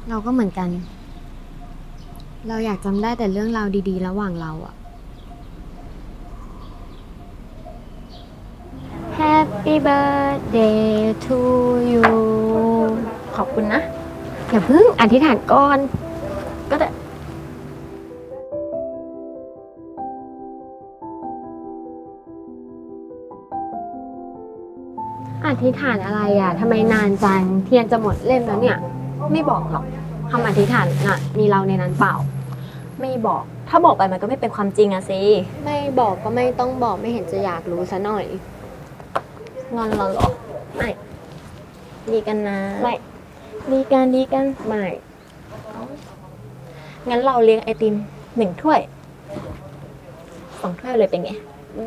เราก็เหมือนกันเราอยากจำได้แต่เรื่องราวดีๆระหว่างเราอะ Happy birthday to you ขอบคุณนะอย่าเพิ่งอธิษฐานก่อนก็ได้อธิษฐานอะไรอะทำไมนานจังเทียนจะหมดเล่มแล้วเนี่ยไม่บอกหรอกคำอธิษฐานน่ะมีเราในนั้นเปล่าไม่บอกถ้าบอกไปมันก็ไม่เป็นความจริงอะสิไม่บอกก็ไม่ต้องบอกไม่เห็นจะอยากรู้ซะหน่อยงอนเราเหรอไม่ดีกันนะไม่ดีกันไม่งั้นเราเลี้ยงไอติม1 ถ้วย2 ถ้วยเลยเป็นไง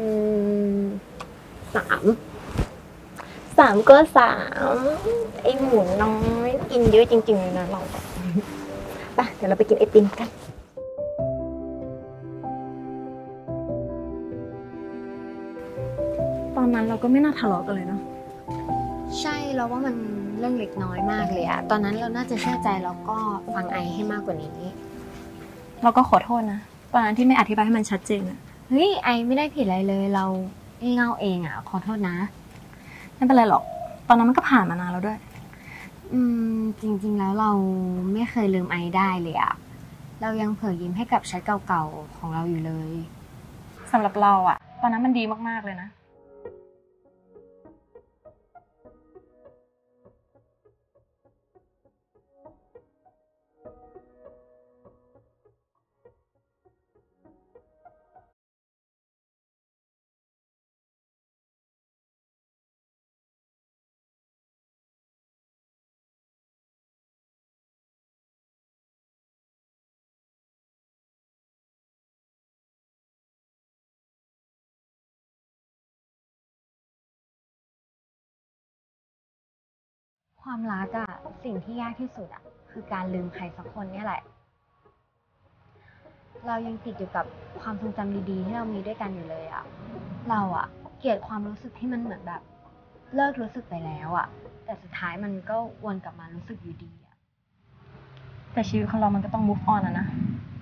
3ก็3ไอหมูน้อยกินเยอะจริงๆเลยนะเราไปเดี๋ยวเราไปกินไอติมกันตอนนั้นเราก็ไม่น่าทะเลาะกันเลยเนาะใช่เราว่ามันเรื่องเล็กน้อยมากเลยอะตอนนั้นเราน่าจะเชื่อใจแล้วก็ฟังไอให้มากกว่านี้เราก็ขอโทษนะตอนนั้นที่ไม่อธิบายให้มันชัดเจนอะเฮ้ยไอไม่ได้ผิดอะไรเลยเราเง่าเองอะขอโทษนะไม่เป็นไรหรอกตอนนั้นมันก็ผ่านมานานแล้วด้วยจริงๆแล้วเราไม่เคยลืมไอได้เลยอะเรายังเผยยิ้มให้กับแชทเก่าๆของเราอยู่เลยสำหรับเราอะตอนนั้นมันดีมากๆเลยนะความรักอะสิ่งที่ยากที่สุดอะคือการลืมใครสักคนเนี่ยแหละเรายังติดอยู่กับความทรงจำดีๆที่เรามีด้วยกันอยู่เลยอะเราอะเกลียดความรู้สึกที่มันเหมือนแบบเลิกรู้สึกไปแล้วอะแต่สุดท้ายมันก็วนกลับมารู้สึกอยู่ดีอะแต่ชีวิตของเรามันก็ต้อง move on อะนะ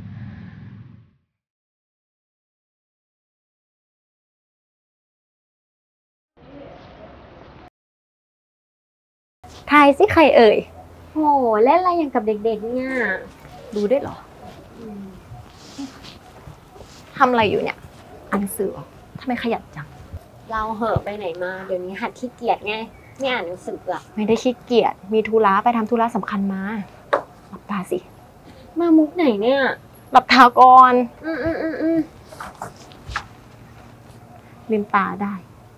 ทายสิใครเอ่ยโหเล่นอะไรอย่างกับเด็กๆเนี่ยดูได้เหรอทำอะไรอยู่เนี่ยอ่านหนังสือทำไมขยันจังเราเหอะไปไหนมาเดี๋ยวนี้หัดขี้เกียจไงไม่อ่านหนังสืออะไม่ได้ขี้เกียจมีธุระไปทำธุระสำคัญมาหลับตาสิมามุกไหนเนี่ยหลับตาก่อนลืมตาได้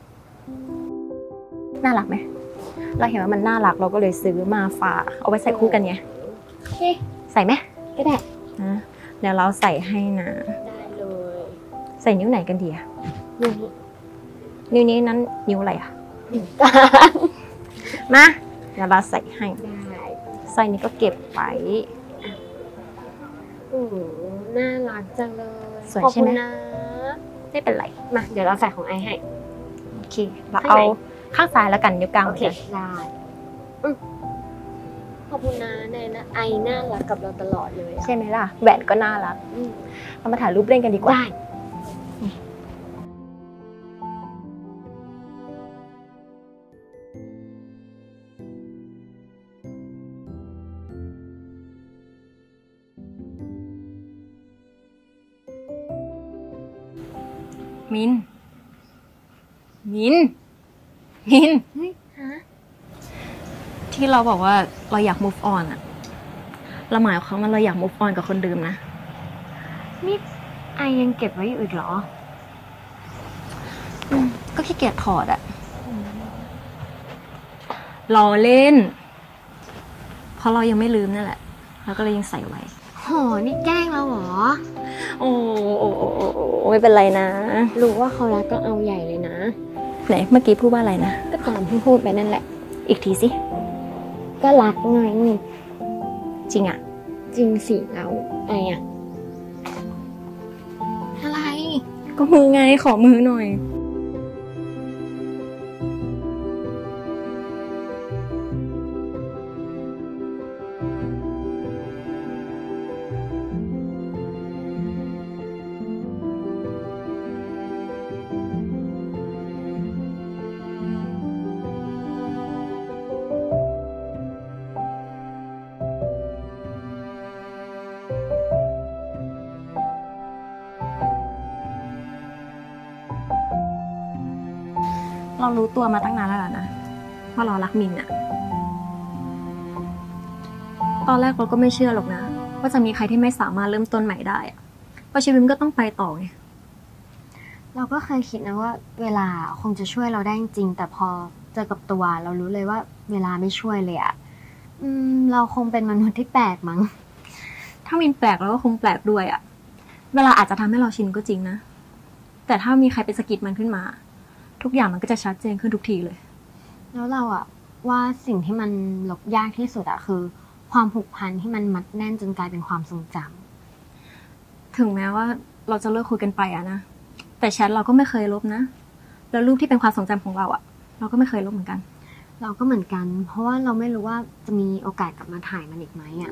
น่ารักไหมเราเห็นว่ามันน่ารักเราก็เลยซื้อมาฝากเอาไว้ใส่คู่กันไงใส่ไหมก็ได้นะเดี๋ยวเราใส่ให้นะได้เลยใส่นิ้วไหนกันดีอะนิ้วนี้นั้นนิ้วอะไรอะมาเดี๋ยวเราใส่ให้ใส่นี้ก็เก็บไว้น่ารักจังเลยสวยใช่ไหมไม่เป็นไรมาเดี๋ยวเราใส่ของไอให้โอเคเราเอาข้างซ้ายแล้วกันนิ้วกลางโอเคได้ขอบคุณนะแนนะไอน่ารักกับเราตลอดเลยใช่ไหมล่ะแหวนก็น่ารักเรามาถ่ายรูปเล่นกันดีกว่ามินที่เราบอกว่าเราอยาก move on อะเราหมายความว่าเราอยาก move on กับคนเดิมนะนี่ไอยังเก็บไว้อยู่อีกเหรอก็ขี้เกียจถอดอะรอเล่นเพราะเรายังไม่ลืมนั่นแหละเราก็เลยยังใส่ไว้โหนี่แกล้งเราเหรอโอ้ไม่เป็นไรนะรู้ว่าเขารักก็เอาใหญ่เลยนะไหนเมื่อกี้พูดว่าอะไรนะก็ตามที่พูดไปนั่นแหละอีกทีสิก็รักไงจริงอะจริงสิแล้วไออะอะไรก็มือไงขอมือหน่อยเรารู้ตัวมาตั้งนานแล้วล่ะนะว่าเรารักมินอะตอนแรกเราก็ไม่เชื่อหรอกนะว่าจะมีใครที่ไม่สามารถเริ่มต้นใหม่ได้อะเพราะชีวิตมันก็ต้องไปต่อไงเราก็เคยคิดนะว่าเวลาคงจะช่วยเราได้จริงๆแต่พอเจอกับตัวเรารู้เลยว่าเวลาไม่ช่วยเลยอะเราคงเป็นมนุษย์ที่แปลกมั้งถ้ามินแปลกเราก็คงแปลกด้วยอะเวลาอาจจะทำให้เราชินก็จริงนะแต่ถ้ามีใครไปสะกิดมันขึ้นมาทุกอย่างมันก็จะชัดเจนขึ้นทุกทีเลยแล้วเราอะว่าสิ่งที่มันลบยากที่สุดอะคือความผูกพันที่มันมัดแน่นจนกลายเป็นความทรงจำถึงแม้ว่าเราจะเลิกคุยกันไปอะนะแต่แชทเราก็ไม่เคยลบนะแล้วรูปที่เป็นความทรงจำของเราอะเราก็ไม่เคยลบเหมือนกันเราก็เหมือนกัน เพราะว่าเราไม่รู้ว่าจะมีโอกาสกลับมาถ่ายมันอีกไหมอะ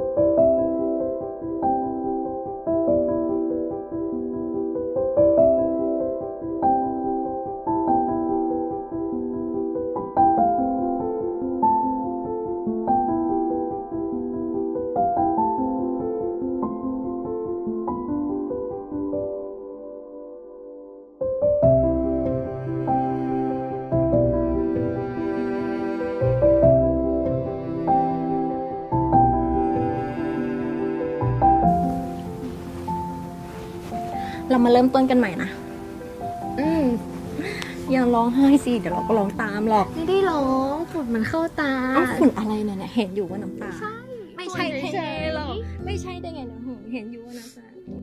เรามาเริ่มต้นกันใหม่นะอืมอย่าร้องไห้สิเดี๋ยวเราก็ร้องตามหรอกไม่ได้ร้องฝุ่นมันเข้าตาอ้าวฝุ่นอะไรเนี่ยเห็นอยู่ว่าน้ำตาใช่ไม่ใช่แค่หรอกไม่ใช่ได้ไงนะเห็นอยู่ว่าน้ำตา